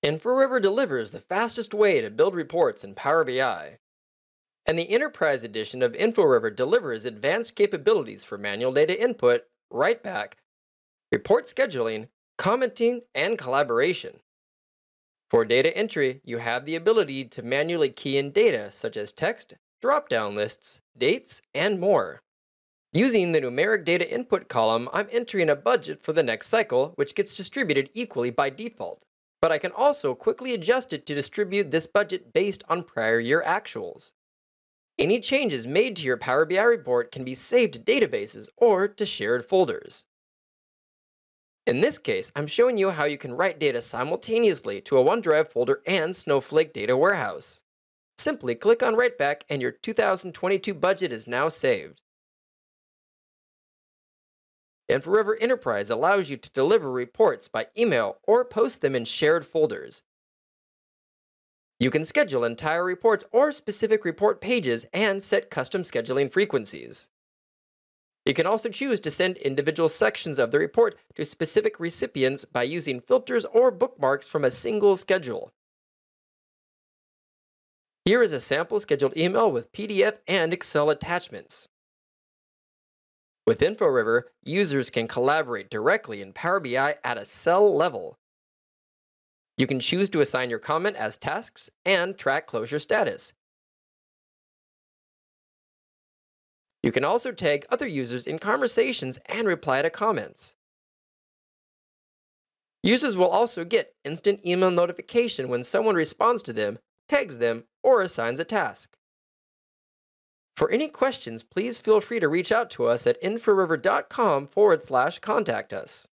Inforiver delivers the fastest way to build reports in Power BI. And the Enterprise Edition of Inforiver delivers advanced capabilities for manual data input, writeback, report scheduling, commenting, and collaboration. For data entry, you have the ability to manually key in data such as text, drop-down lists, dates, and more. Using the numeric data input column, I'm entering a budget for the next cycle, which gets distributed equally by default. But I can also quickly adjust it to distribute this budget based on prior year actuals. Any changes made to your Power BI report can be saved to databases or to shared folders. In this case, I'm showing you how you can write data simultaneously to a OneDrive folder and Snowflake data warehouse. Simply click on Writeback and your 2022 budget is now saved. Inforiver Enterprise allows you to deliver reports by email or post them in shared folders. You can schedule entire reports or specific report pages and set custom scheduling frequencies. You can also choose to send individual sections of the report to specific recipients by using filters or bookmarks from a single schedule. Here is a sample scheduled email with PDF and Excel attachments. With Inforiver, users can collaborate directly in Power BI at a cell level. You can choose to assign your comment as tasks and track closure status. You can also tag other users in conversations and reply to comments. Users will also get instant email notification when someone responds to them, tags them, or assigns a task. For any questions, please feel free to reach out to us at inforiver.com/contact us.